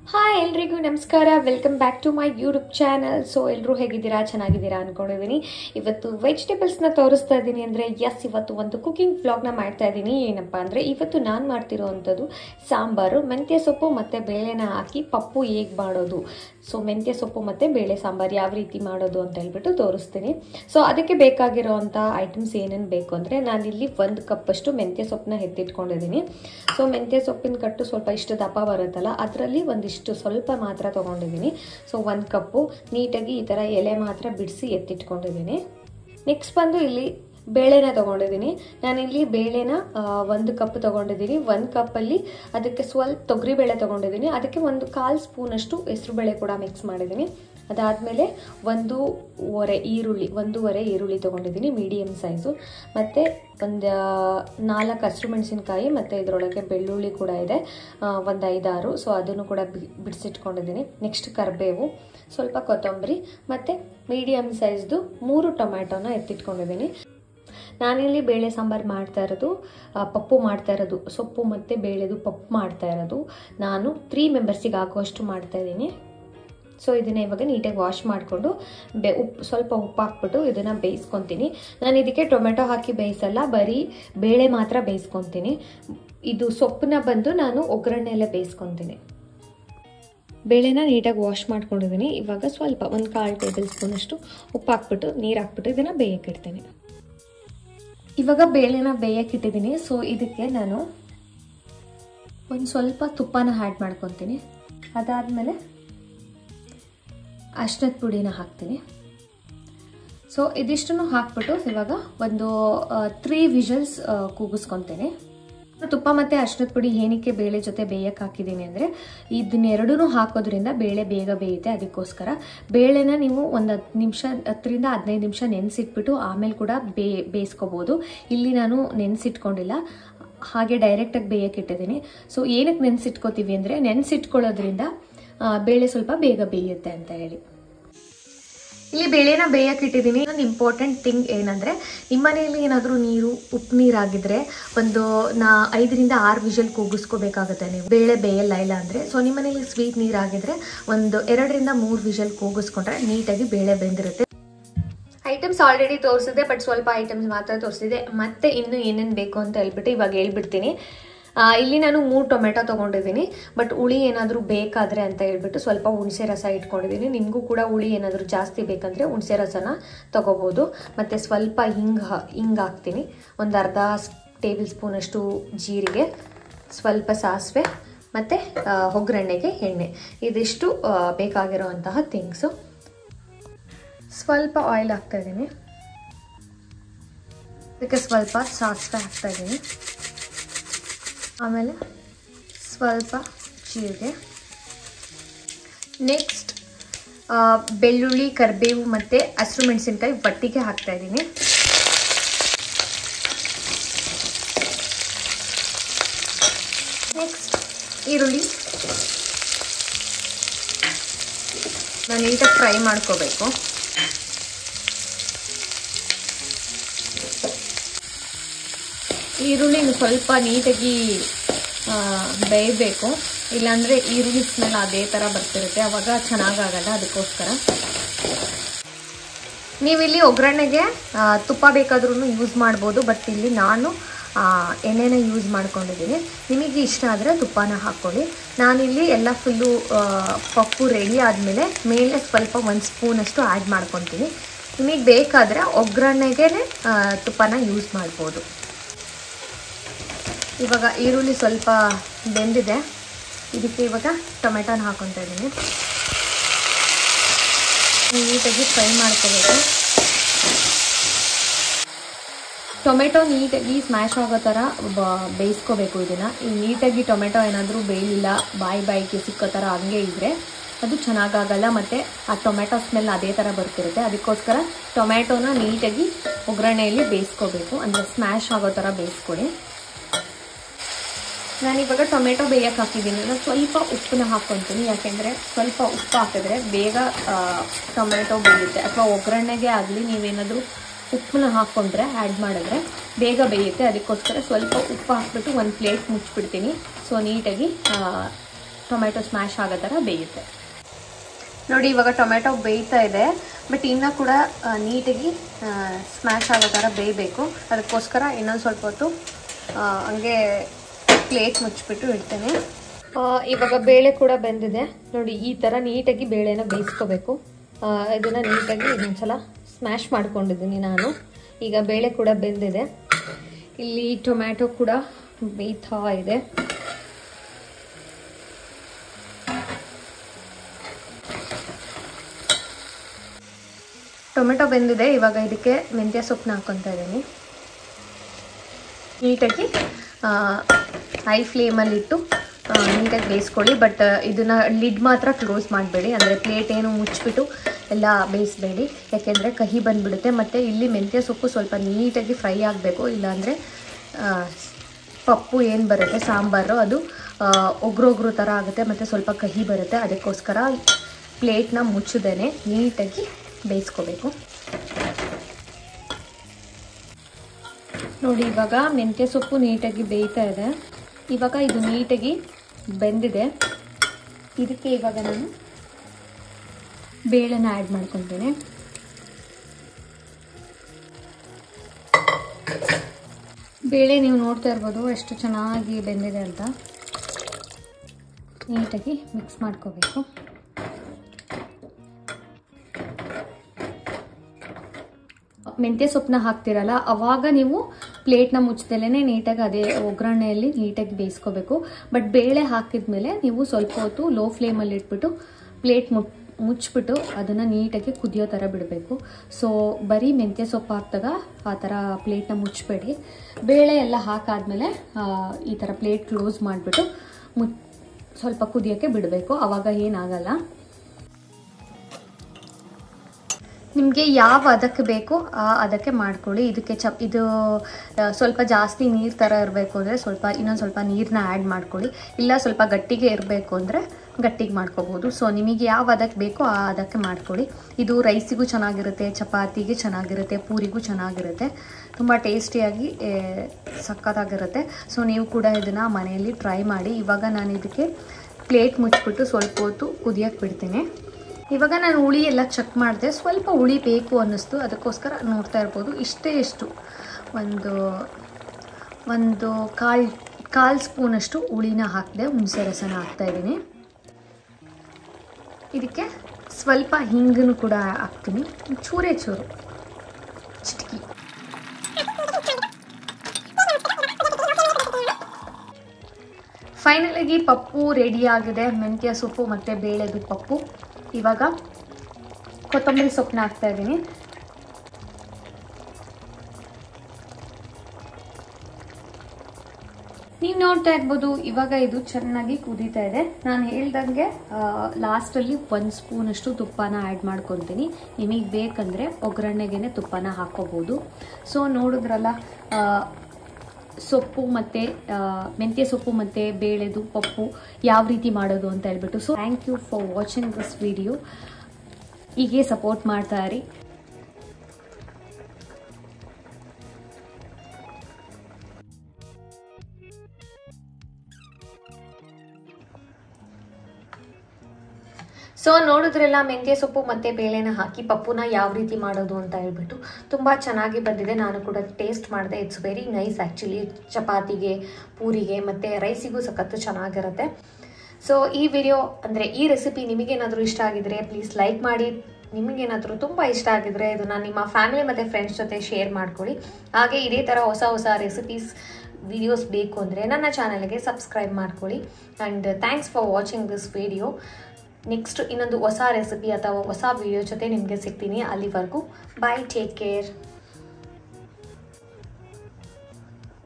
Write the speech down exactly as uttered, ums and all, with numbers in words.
Hi ಎಲ್ರಿಗೂ ನಮಸ್ಕಾರ, welcome back to my YouTube channel. So ಎಲ್ಲರೂ ಹೇಗಿದ್ದೀರಾ, ಚೆನ್ನಾಗಿದ್ದೀರಾ ಅಂದ್ಕೊಂಡಿದ್ದೀನಿ. ಇವತ್ತು ವೆಜಿಟೇಬಲ್ಸ್ನ ತೋರಿಸ್ತಾ ಇದ್ದೀನಿ. ಅಂದರೆ ಎಸ್, ಇವತ್ತು ಒಂದು ಕುಕಿಂಗ್ ವ್ಲಾಗ್ನ ಮಾಡ್ತಾ ಇದ್ದೀನಿ. ಏನಪ್ಪ ಅಂದರೆ ಇವತ್ತು ನಾನು ಮಾಡ್ತಿರೋವಂಥದ್ದು ಸಾಂಬಾರು, ಮೆಂತ್ಯ ಸೊಪ್ಪು ಮತ್ತು ಬೇಳೆನ ಹಾಕಿ ಪಪ್ಪು ಹೇಗೆ ಮಾಡೋದು. ಸೊ ಮೆಂತ್ಯ ಸೊಪ್ಪು ಮತ್ತು ಬೇಳೆ ಸಾಂಬಾರು ಯಾವ ರೀತಿ ಮಾಡೋದು ಅಂತ ಹೇಳ್ಬಿಟ್ಟು ತೋರಿಸ್ತೀನಿ. ಸೊ ಅದಕ್ಕೆ ಬೇಕಾಗಿರೋವಂಥ ಐಟಮ್ಸ್ ಏನೇನು ಬೇಕು ಅಂದರೆ ನಾನಿಲ್ಲಿ ಒಂದು ಕಪ್ಪಷ್ಟು ಮೆಂತ್ಯ ಸೊಪ್ಪನ್ನ ಎತ್ತಿಟ್ಕೊಂಡಿದ್ದೀನಿ. ಸೊ ಮೆಂತ್ಯ ಸೊಪ್ಪಿನ ಕಟ್ಟು ಸ್ವಲ್ಪ ಇಷ್ಟು ದಪ್ಪ ಬರುತ್ತಲ್ಲ, ಅದರಲ್ಲಿ ಒಂದಿಷ್ಟು ಸ್ವಲ್ಪ ಮಾತ್ರ ತೊಗೊಂಡಿದ್ದೀನಿ. ಸೊ ಒಂದು ಕಪ್ಪು ನೀಟಾಗಿ ಈ ಥರ ಎಲೆ ಮಾತ್ರ ಬಿಡಿಸಿ ಎತ್ತಿಟ್ಕೊಂಡಿದ್ದೀನಿ. ನೆಕ್ಸ್ಟ್ ಬಂದು ಇಲ್ಲಿ ಬೇಳೆನ ತೊಗೊಂಡಿದ್ದೀನಿ. ನಾನಿಲ್ಲಿ ಬೇಳೆನ ಒಂದು ಕಪ್ ತೊಗೊಂಡಿದ್ದೀನಿ. ಒಂದು ಕಪ್ಪಲ್ಲಿ ಅದಕ್ಕೆ ಸ್ವಲ್ಪ ತೊಗರಿಬೇಳೆ ತೊಗೊಂಡಿದ್ದೀನಿ. ಅದಕ್ಕೆ ಒಂದು ಕಾಲು ಸ್ಪೂನಷ್ಟು ಹೆಸರುಬೇಳೆ ಕೂಡ ಮಿಕ್ಸ್ ಮಾಡಿದ್ದೀನಿ. ಅದಾದಮೇಲೆ ಒಂದೂವರೆ ಈರುಳ್ಳಿ ಒಂದೂವರೆ ಈರುಳ್ಳಿ ತೊಗೊಂಡಿದ್ದೀನಿ, ಮೀಡಿಯಮ್ ಸೈಜು. ಮತ್ತು ಒಂದು ನಾಲ್ಕು ಹಸಿರು ಮೆಣಸಿನ್ಕಾಯಿ ಮತ್ತು ಇದರೊಳಗೆ ಬೆಳ್ಳುಳ್ಳಿ ಕೂಡ ಇದೆ, ಒಂದು ಐದಾರು. ಸೊ ಅದನ್ನು ಕೂಡ ಬಿಡಿಸಿಟ್ಕೊಂಡಿದ್ದೀನಿ. ನೆಕ್ಸ್ಟ್ ಕರಿಬೇವು, ಸ್ವಲ್ಪ ಕೊತ್ತಂಬರಿ ಮತ್ತು ಮೀಡಿಯಮ್ ಸೈಜ್ದು ಮೂರು ಟೊಮ್ಯಾಟೋನ ಎತ್ತಿಟ್ಕೊಂಡಿದ್ದೀನಿ. ನಾನಿಲ್ಲಿ ಬೇಳೆ ಸಾಂಬಾರು ಮಾಡ್ತಾ ಇರೋದು, ಪಪ್ಪು ಮಾಡ್ತಾ ಇರೋದು, ಸೊಪ್ಪು ಮತ್ತು ಬೇಳೆದು ಪಪ್ಪು ಮಾಡ್ತಾ ಇರೋದು ನಾನು ತ್ರೀ ಮೆಂಬರ್ಸಿಗೆ ಆಗುವಷ್ಟು ಮಾಡ್ತಾಯಿದ್ದೀನಿ. ಸೊ ಇದನ್ನು ಇವಾಗ ನೀಟಾಗಿ ವಾಶ್ ಮಾಡಿಕೊಂಡು ಬೆ ಉಪ್ಪು ಸ್ವಲ್ಪ ಉಪ್ಪು ಹಾಕ್ಬಿಟ್ಟು ಇದನ್ನು ಬೇಯಿಸ್ಕೊತೀನಿ. ನಾನು ಇದಕ್ಕೆ ಟೊಮೆಟೊ ಹಾಕಿ ಬೇಯಿಸಲ್ಲ, ಬರೀ ಬೇಳೆ ಮಾತ್ರ ಬೇಯಿಸ್ಕೊತೀನಿ. ಇದು ಸೊಪ್ಪನ್ನ ಬಂದು ನಾನು ಒಗ್ಗರಣೆಯಲ್ಲೇ ಬೇಯಿಸ್ಕೊತೀನಿ. ಬೇಳೆನ ನೀಟಾಗಿ ವಾಶ್ ಮಾಡ್ಕೊಂಡಿದ್ದೀನಿ. ಇವಾಗ ಸ್ವಲ್ಪ ಒಂದು ಕಾಲು ಟೇಬಲ್ ಸ್ಪೂನಷ್ಟು ಉಪ್ಪು ಹಾಕ್ಬಿಟ್ಟು ನೀರು ಹಾಕ್ಬಿಟ್ಟು ಇದನ್ನು ಬೇಯಕ್ಕಿಡ್ತೀನಿ. ಇವಾಗ ಬೇಳೆನ ಬೇಯಕ್ಕಿಟ್ಟಿದ್ದೀನಿ. ಸೊ ಇದಕ್ಕೆ ನಾನು ಒಂದು ಸ್ವಲ್ಪ ತುಪ್ಪನ ಆ್ಯಡ್ ಮಾಡ್ಕೊತೀನಿ. ಅದಾದಮೇಲೆ ಅರ್ಶಿನದ ಪುಡಿನ ಹಾಕ್ತೀನಿ. ಸೊ ಇದಿಷ್ಟನ್ನು ಹಾಕ್ಬಿಟ್ಟು ಇವಾಗ ಒಂದು ತ್ರೀ ವಿಷಲ್ಸ್ ಕೂಗಿಸ್ಕೊತೀನಿ. ತುಪ್ಪ ಮತ್ತು ಅರ್ಶಿನದ ಪುಡಿ ಏನಕ್ಕೆ ಬೇಳೆ ಜೊತೆ ಬೇಯಕ್ಕೆ ಹಾಕಿದ್ದೀನಿ ಅಂದರೆ ಇದನ್ನೆರಡೂ ಹಾಕೋದ್ರಿಂದ ಬೇಳೆ ಬೇಗ ಬೇಯುತ್ತೆ. ಅದಕ್ಕೋಸ್ಕರ ಬೇಳೆನ ನೀವು ಒಂದು ಹತ್ತು ನಿಮಿಷ ಹತ್ತರಿಂದ ಹದಿನೈದು ನಿಮಿಷ ನೆನೆಸಿಟ್ಬಿಟ್ಟು ಆಮೇಲೆ ಕೂಡ ಬೇ ಬೇಯಿಸ್ಕೋಬೋದು. ಇಲ್ಲಿ ನಾನು ನೆನೆಸಿಟ್ಕೊಂಡಿಲ್ಲ, ಹಾಗೆ ಡೈರೆಕ್ಟಾಗಿ ಬೇಯಕ್ಕೆ ಇಟ್ಟಿದ್ದೀನಿ. ಸೊ ಏನಕ್ಕೆ ನೆನೆಸಿಟ್ಕೋತೀವಿ ಅಂದರೆ ನೆನೆಸಿಟ್ಕೊಳ್ಳೋದ್ರಿಂದ ಬೇಳೆ ಸ್ವಲ್ಪ ಬೇಗ ಬೇಯುತ್ತೆ ಅಂತ ಹೇಳಿ. ಇಲ್ಲಿ ಬೇಳೆನ ಬೇಯಕ್ಕೆ ಇಟ್ಟಿದ್ದೀನಿ. ಇನ್ನೊಂದು ಇಂಪಾರ್ಟೆಂಟ್ ಥಿಂಗ್ ಏನಂದರೆ, ನಿಮ್ಮ ಮನೆಯಲ್ಲಿ ಏನಾದರೂ ನೀರು ಉಪ್ಪು ನೀರಾಗಿದ್ದರೆ ಒಂದು ನಾ ಐದರಿಂದ ಆರು ವಿಷಲ್ ಕೂಗಿಸ್ಕೋಬೇಕಾಗುತ್ತೆ ನೀವು, ಬೇಳೆ ಬೇಯಲ್ಲ ಇಲ್ಲ ಅಂದರೆ. ಸೊ ನಿಮ್ಮ ಮನೇಲಿ ಸ್ವೀಟ್ ನೀರಾಗಿದ್ದರೆ ಒಂದು ಎರಡರಿಂದ ಮೂರು ವಿಷಲ್ ಕೂಗಿಸ್ಕೊಂಡ್ರೆ ನೀಟಾಗಿ ಬೇಳೆ ಬೆಂದಿರುತ್ತೆ. ಐಟಮ್ಸ್ ಆಲ್ರೆಡಿ ತೋರಿಸಿದೆ, ಬಟ್ ಸ್ವಲ್ಪ ಐಟಮ್ಸ್ ಮಾತ್ರ ತೋರಿಸಿದೆ. ಮತ್ತೆ ಇನ್ನೂ ಏನೇನು ಬೇಕು ಅಂತ ಹೇಳ್ಬಿಟ್ಟು ಇವಾಗ ಹೇಳ್ಬಿಡ್ತೀನಿ. ಇಲ್ಲಿ ನಾನು ಮೂರು ಟೊಮೆಟೊ ತೊಗೊಂಡಿದ್ದೀನಿ, ಬಟ್ ಹುಳಿ ಏನಾದರೂ ಬೇಕಾದರೆ ಅಂತ ಹೇಳ್ಬಿಟ್ಟು ಸ್ವಲ್ಪ ಹುಣಸೆ ರಸ ಇಟ್ಕೊಂಡಿದ್ದೀನಿ. ನಿಮಗೂ ಕೂಡ ಹುಳಿ ಏನಾದರೂ ಜಾಸ್ತಿ ಬೇಕಂದರೆ ಹುಣಸೆ ರಸನ ತೊಗೋಬೋದು. ಮತ್ತು ಸ್ವಲ್ಪ ಹಿಂಗೆ ಹಿಂಗೆ ಹಾಕ್ತೀನಿ, ಒಂದು ಅರ್ಧ ಟೇಬಲ್ ಸ್ಪೂನಷ್ಟು ಜೀರಿಗೆ, ಸ್ವಲ್ಪ ಸಾಸಿವೆ ಮತ್ತು ಒಗ್ಗರಣೆಗೆ ಎಣ್ಣೆ. ಇದಿಷ್ಟು ಬೇಕಾಗಿರೋವಂತಹ ಥಿಂಗ್ಸು. ಸ್ವಲ್ಪ ಆಯಿಲ್ ಹಾಕ್ತಾಯಿದ್ದೀನಿ, ಅದಕ್ಕೆ ಸ್ವಲ್ಪ ಸಾಸಿವೆ ಹಾಕ್ತಾಯಿದ್ದೀನಿ, ಆಮೇಲೆ ಸ್ವಲ್ಪ ಜೀರಿಗೆ. ನೆಕ್ಸ್ಟ್ ಬೆಳ್ಳುಳ್ಳಿ, ಕರಿಬೇವು ಮತ್ತು ಹಸಿರು ಮೆಣಸಿನ್ಕಾಯಿ ಒಟ್ಟಿಗೆ ಹಾಕ್ತಾ ಇದ್ದೀನಿ. ನೆಕ್ಸ್ಟ್ ಈರುಳ್ಳಿ ನಾನು ನೀಟಾಗಿ ಫ್ರೈ ಮಾಡ್ಕೋಬೇಕು. ಈರುಳ್ಳಿ ಸ್ವಲ್ಪ ನೀಟಾಗಿ ಬೇಯಬೇಕು, ಇಲ್ಲಾಂದರೆ ಈರುಳ್ಳಿ ಸ್ಮೆಲ್ ಅದೇ ಥರ ಬರ್ತಿರುತ್ತೆ, ಅವಾಗ ಚೆನ್ನಾಗಾಗಲ್ಲ. ಅದಕ್ಕೋಸ್ಕರ ನೀವಿಲ್ಲಿ ಒಗ್ಗರಣೆಗೆ ತುಪ್ಪ ಬೇಕಾದ್ರೂ ಯೂಸ್ ಮಾಡ್ಬೋದು, ಬಟ್ ಇಲ್ಲಿ ನಾನು ಎಣ್ಣೆನ ಯೂಸ್ ಮಾಡ್ಕೊಂಡಿದ್ದೀನಿ. ನಿಮಗೆ ಇಷ್ಟ ಆದರೆ ತುಪ್ಪನ ಹಾಕ್ಕೊಳ್ಳಿ. ನಾನಿಲ್ಲಿ ಎಲ್ಲ ಫುಲ್ಲು ಪಪ್ಪು ರೆಡಿ ಆದಮೇಲೆ ಮೇಲೆ ಸ್ವಲ್ಪ ಒಂದು ಸ್ಪೂನಷ್ಟು ಆ್ಯಡ್ ಮಾಡ್ಕೊತೀನಿ. ನಿಮಗೆ ಬೇಕಾದರೆ ಒಗ್ಗರಣೆಗೆ ತುಪ್ಪನ ಯೂಸ್ ಮಾಡ್ಬೋದು. ಇವಾಗ ಈರುಳ್ಳಿ ಸ್ವಲ್ಪ ಬೆಂದಿದೆ, ಇದಕ್ಕೆ ಇವಾಗ ಟೊಮೆಟೊನ ಹಾಕ್ಕೊತಾ ಇದ್ದೀನಿ. ನೀಟಾಗಿ ಫ್ರೈ ಮಾಡ್ಕೋಬೇಕು. ಟೊಮೆಟೊ ನೀಟಾಗಿ ಸ್ಮ್ಯಾಶ್ ಆಗೋ ಥರ ಬೇಯಿಸ್ಕೋಬೇಕು. ಇದನ್ನು ನೀಟಾಗಿ ಟೊಮೆಟೊ ಏನಾದರೂ ಬೇಯಲಿಲ್ಲ, ಬಾಯಿ ಬಾಯಿಗೆ ಸಿಕ್ಕೋ ಥರ ಹಂಗೆ ಇದ್ದರೆ ಅದು ಚೆನ್ನಾಗಾಗಲ್ಲ, ಮತ್ತು ಆ ಟೊಮೆಟೊ ಸ್ಮೆಲ್ ಅದೇ ಥರ ಬರ್ತಿರುತ್ತೆ. ಅದಕ್ಕೋಸ್ಕರ ಟೊಮೆಟೊನ ನೀಟಾಗಿ ಒಗ್ಗರಣೆಯಲ್ಲಿ ಬೇಯಿಸ್ಕೋಬೇಕು, ಅಂದರೆ ಸ್ಮ್ಯಾಶ್ ಆಗೋ ಥರ ಬೇಯಿಸ್ಕೊಳ್ಳಿ. ನಾನಿವಾಗ ಟೊಮೆಟೊ ಬೇಯಕ್ಕೆ ಹಾಕಿದ್ದೀನಿ. ನಾನು ಸ್ವಲ್ಪ ಉಪ್ಪನ್ನ ಹಾಕ್ಕೊತೀನಿ, ಯಾಕೆಂದರೆ ಸ್ವಲ್ಪ ಉಪ್ಪು ಹಾಕಿದ್ರೆ ಬೇಗ ಟೊಮೆಟೊ ಬೇಯುತ್ತೆ. ಅಥವಾ ಒಗ್ಗರಣೆಗೆ ಆಗಲಿ ನೀವೇನಾದರೂ ಉಪ್ಪನ್ನ ಹಾಕ್ಕೊಂಡ್ರೆ ಆ್ಯಡ್ ಮಾಡಿದ್ರೆ ಬೇಗ ಬೇಯುತ್ತೆ. ಅದಕ್ಕೋಸ್ಕರ ಸ್ವಲ್ಪ ಉಪ್ಪು ಹಾಕ್ಬಿಟ್ಟು ಒಂದು ಪ್ಲೇಟ್ ಮುಚ್ಚಿಬಿಡ್ತೀನಿ. ಸೊ ನೀಟಾಗಿ ಟೊಮೆಟೊ ಸ್ಮ್ಯಾಶ್ ಆಗೋ ಥರ ಬೇಯುತ್ತೆ. ನೋಡಿ ಇವಾಗ ಟೊಮೆಟೊ ಬೇಯ್ತಾ ಇದೆ, ಬಟ್ ಇನ್ನೂ ಕೂಡ ನೀಟಾಗಿ ಸ್ಮ್ಯಾಶ್ ಆಗೋ ಥರ ಬೇಯಬೇಕು. ಅದಕ್ಕೋಸ್ಕರ ಇನ್ನೊಂದು ಸ್ವಲ್ಪ ಹೊತ್ತು ಹಂಗೆ ಪ್ಲೇಟ್ ಮುಚ್ಚಿಬಿಟ್ಟು ಇಡ್ತೇನೆ. ಇವಾಗ ಬೇಳೆ ಕೂಡ ಬೆಂದಿದೆ ನೋಡಿ. ಈ ಥರ ನೀಟಾಗಿ ಬೇಳೆನ ಬೇಯಿಸ್ಕೋಬೇಕು. ಇದನ್ನು ನೀಟಾಗಿ ಇನ್ನೊಂದ್ಸಲ ಸ್ಮ್ಯಾಶ್ ಮಾಡ್ಕೊಂಡಿದ್ದೀನಿ ನಾನು. ಈಗ ಬೇಳೆ ಕೂಡ ಬೆಂದಿದೆ. ಇಲ್ಲಿ ಟೊಮ್ಯಾಟೊ ಕೂಡ ಬೇಯ್ತಾ ಇದೆ. ಟೊಮೆಟೊ ಬೆಂದಿದೆ. ಇವಾಗ ಇದಕ್ಕೆ ಮೆಂತ್ಯ ಸೊಪ್ಪನ್ನ ಹಾಕ್ಕೊತಾ ಇದ್ದೀನಿ. ನೀಟಾಗಿ ಹೈ ಫ್ಲೇಮಲ್ಲಿಟ್ಟು ನೀಟಾಗಿ ಬೇಯಿಸ್ಕೊಳ್ಳಿ. ಬಟ್ ಇದನ್ನು ಲಿಡ್ ಮಾತ್ರ ಕ್ಲೋಸ್ ಮಾಡಬೇಡಿ, ಅಂದರೆ ಪ್ಲೇಟ್ ಏನು ಮುಚ್ಚಿಬಿಟ್ಟು ಎಲ್ಲ ಬೇಯಿಸಬೇಡಿ, ಯಾಕೆಂದರೆ ಕಹಿ ಬಂದುಬಿಡುತ್ತೆ. ಮತ್ತು ಇಲ್ಲಿ ಮೆಂತ್ಯ ಸೊಪ್ಪು ಸ್ವಲ್ಪ ನೀಟಾಗಿ ಫ್ರೈ ಆಗಬೇಕು, ಇಲ್ಲಾಂದರೆ ಪಪ್ಪು ಏನು ಬರುತ್ತೆ ಸಾಂಬಾರು ಅದು ಒಗ್ರೊಗ್ರು ಥರ ಆಗುತ್ತೆ ಮತ್ತು ಸ್ವಲ್ಪ ಕಹಿ ಬರುತ್ತೆ. ಅದಕ್ಕೋಸ್ಕರ ಪ್ಲೇಟ್ನ ಮುಚ್ಚದೇನೆ ನೀಟಾಗಿ ಬೇಯಿಸ್ಕೋಬೇಕು. ನೋಡಿ ಇವಾಗ ಮೆಂತ್ಯ ಸೊಪ್ಪು ನೀಟಾಗಿ ಬೇಯ್ತಾ ಇದೆ. ಇವಾಗ ಇದು ನೀಟಾಗಿ ಬೆಂದಿದೆ. ಇದಕ್ಕೆ ಇವಾಗ ನಾನು ಬೇಳೆನ ಆ್ಯಡ್ ಮಾಡ್ಕೊತೀನಿ. ಬೇಳೆ ನೀವು ನೋಡ್ತಾ ಇರ್ಬೋದು ಎಷ್ಟು ಚೆನ್ನಾಗಿ ಬೆಂದಿದೆ ಅಂತ. ನೀಟಾಗಿ ಮಿಕ್ಸ್ ಮಾಡ್ಕೋಬೇಕು. ಮೆಂತ್ಯ ಸೊಪ್ಪನ್ನ ಹಾಕ್ತಿರಲ್ಲ ಅವಾಗ ನೀವು ಪ್ಲೇಟ್ನ ಮುಚ್ಚದಲ್ಲೇ ನೀಟಾಗಿ ಅದೇ ಒಗ್ಗರಣೆಯಲ್ಲಿ ನೀಟಾಗಿ ಬೇಯಿಸ್ಕೋಬೇಕು. ಬಟ್ ಬೇಳೆ ಹಾಕಿದ್ಮೇಲೆ ನೀವು ಸ್ವಲ್ಪ ಹೊತ್ತು ಲೋ ಫ್ಲೇಮಲ್ಲಿ ಇಟ್ಬಿಟ್ಟು ಪ್ಲೇಟ್ ಮುಟ್ ಮುಚ್ಚಿಬಿಟ್ಟು ಅದನ್ನು ನೀಟಾಗಿ ಕುದಿಯೋ ಥರ ಬಿಡಬೇಕು. ಸೊ ಬರೀ ಮೆಂತ್ಯ ಸೊಪ್ಪು ಹಾಕಿದಾಗ ಆ ಥರ ಪ್ಲೇಟ್ನ ಮುಚ್ಚಬೇಡಿ. ಬೇಳೆ ಎಲ್ಲ ಹಾಕಾದ್ಮೇಲೆ ಈ ಥರ ಪ್ಲೇಟ್ ಕ್ಲೋಸ್ ಮಾಡಿಬಿಟ್ಟು ಮುಚ್ ಸ್ವಲ್ಪ ಕುದಿಯೋಕ್ಕೆ ಬಿಡಬೇಕು. ಆವಾಗ ಏನಾಗಲ್ಲ. ನಿಮಗೆ ಯಾವ ಅದಕ್ಕೆ ಬೇಕೋ ಆ ಅದಕ್ಕೆ ಮಾಡ್ಕೊಳ್ಳಿ. ಇದಕ್ಕೆ ಚಪ್ ಇದು ಸ್ವಲ್ಪ ಜಾಸ್ತಿ ನೀರು ಥರ ಇರಬೇಕು ಅಂದರೆ ಸ್ವಲ್ಪ ಇನ್ನೊಂದು ಸ್ವಲ್ಪ ನೀರನ್ನ ಆ್ಯಡ್ ಮಾಡ್ಕೊಳ್ಳಿ. ಇಲ್ಲ ಸ್ವಲ್ಪ ಗಟ್ಟಿಗೆ ಇರಬೇಕು ಅಂದರೆ ಗಟ್ಟಿಗೆ ಮಾಡ್ಕೋಬೋದು. ಸೊ ನಿಮಗೆ ಯಾವ ಅದಕ್ಕೆ ಬೇಕೋ ಆ ಅದಕ್ಕೆ ಮಾಡ್ಕೊಳ್ಳಿ. ಇದು ರೈಸಿಗೂ ಚೆನ್ನಾಗಿರುತ್ತೆ, ಚಪಾತಿಗೆ ಚೆನ್ನಾಗಿರುತ್ತೆ, ಪೂರಿಗೂ ಚೆನ್ನಾಗಿರುತ್ತೆ. ತುಂಬ ಟೇಸ್ಟಿಯಾಗಿ ಸಕ್ಕತ್ತಾಗಿರುತ್ತೆ. ಸೊ ನೀವು ಕೂಡ ಇದನ್ನು ಮನೆಯಲ್ಲಿ ಟ್ರೈ ಮಾಡಿ. ಇವಾಗ ನಾನು ಇದಕ್ಕೆ ಪ್ಲೇಟ್ ಮುಚ್ಚಿಬಿಟ್ಟು ಸ್ವಲ್ಪ ಹೊತ್ತು ಕುದಿಯೋಕ್ಕೆ ಬಿಡ್ತೀನಿ. ಇವಾಗ ನಾನು ಹುಳಿ ಎಲ್ಲ ಚೆಕ್ ಮಾಡಿದೆ, ಸ್ವಲ್ಪ ಹುಳಿ ಬೇಕು ಅನ್ನಿಸ್ತು. ಅದಕ್ಕೋಸ್ಕರ ನೋಡ್ತಾ ಇರ್ಬೋದು ಇಷ್ಟೇ ಎಷ್ಟು ಒಂದು ಒಂದು ಕಾಲು ಕಾಲು ಸ್ಪೂನಷ್ಟು ಹುಳಿನ ಹಾಕಿದೆ. ಹುಣಸೆ ರಸನ ಹಾಕ್ತಾಯಿದ್ದೀನಿ. ಇದಕ್ಕೆ ಸ್ವಲ್ಪ ಹಿಂಗನ್ನು ಕೂಡ ಹಾಕ್ತೀನಿ, ಚೂರೇ ಚೂರು ಚಿಟಕಿ. ಫೈನಲಾಗಿ ಪಪ್ಪು ರೆಡಿ ಆಗಿದೆ. ಮೆಂತ್ಯ ಸೊಪ್ಪು ಮತ್ತು ಬೇಳೆದು ಪಪ್ಪು. ಇವಾಗ ಕೊತ್ತಂಬರಿ ಸೊಪ್ಪನ್ನ ಹಾಕ್ತಾ ಇದ್ದೀನಿ. ನೀವು ನೋಡ್ತಾ ಇರ್ಬೋದು ಇವಾಗ ಇದು ಚೆನ್ನಾಗಿ ಕುದೀತಾ ಇದೆ. ನಾನು ಹೇಳ್ದಂಗೆ ಲಾಸ್ಟಲ್ಲಿ ಒಂದು ಸ್ಪೂನಷ್ಟು ತುಪ್ಪನ ಆ್ಯಡ್ ಮಾಡ್ಕೊತೀನಿ. ನಿಮಗೆ ಬೇಕಂದರೆ ಒಗ್ಗರಣೆಗೆ ತುಪ್ಪನ ಹಾಕೋಬೋದು. ಸೊ ನೋಡಿದ್ರಲ್ಲ ಸೊಪ್ಪು ಮತ್ತು ಮೆಂತ್ಯ ಸೊಪ್ಪು ಮತ್ತು ಬೇಳೆದು ಪಪ್ಪು ಯಾವ ರೀತಿ ಮಾಡೋದು ಅಂತ ಹೇಳ್ಬಿಟ್ಟು. So thank you for watching this video. ಹೀಗೆ ಸಪೋರ್ಟ್ ಮಾಡ್ತಾ ಇರಿ. ಸೊ ನೋಡಿದ್ರೆಲ್ಲ ಮೆಂತ್ಯ ಸೊಪ್ಪು ಮತ್ತು ಬೇಳೆನ ಹಾಕಿ ಪಪ್ಪುನ ಯಾವ ರೀತಿ ಮಾಡೋದು ಅಂತ ಹೇಳ್ಬಿಟ್ಟು ತುಂಬ ಚೆನ್ನಾಗಿ ಬಂದಿದೆ. ನಾನು ಕೂಡ ಟೇಸ್ಟ್ ಮಾಡಿದೆ. It's very nice actually. ಚಪಾತಿಗೆ, ಪೂರಿಗೆ ಮತ್ತು ರೈಸಿಗೂ ಸಖತ್ತು ಚೆನ್ನಾಗಿರುತ್ತೆ. ಸೊ ಈ ವಿಡಿಯೋ ಅಂದರೆ ಈ ರೆಸಿಪಿ ನಿಮಗೇನಾದರೂ ಇಷ್ಟ ಆಗಿದ್ರೆ ಪ್ಲೀಸ್ ಲೈಕ್ ಮಾಡಿ. ನಿಮಗೇನಾದರೂ ತುಂಬ ಇಷ್ಟ ಆಗಿದ್ರೆ ಇದನ್ನು ನಿಮ್ಮ ಫ್ಯಾಮಿಲಿ ಮತ್ತು ಫ್ರೆಂಡ್ಸ್ ಜೊತೆ ಶೇರ್ ಮಾಡ್ಕೊಳ್ಳಿ. ಹಾಗೆ ಇದೇ ಥರ ಹೊಸ ಹೊಸ ರೆಸಿಪೀಸ್ ವಿಡಿಯೋಸ್ ಬೇಕು ಅಂದರೆ ನನ್ನ ಚಾನಲ್ಗೆ ಸಬ್ಸ್ಕ್ರೈಬ್ ಮಾಡ್ಕೊಳ್ಳಿ. And thanks for watching this video. Next ಇನ್ನೊಂದು ಹೊಸ ರೆಸಿಪಿ ಅಥವಾ ಹೊಸ ವಿಡಿಯೋ ಜೊತೆ ನಿಮಗೆ ಸಿಗ್ತೀನಿ. ಅಲ್ಲಿವರೆಗೂ ಬಾಯ್, ಟೇಕ್ ಕೇರ್.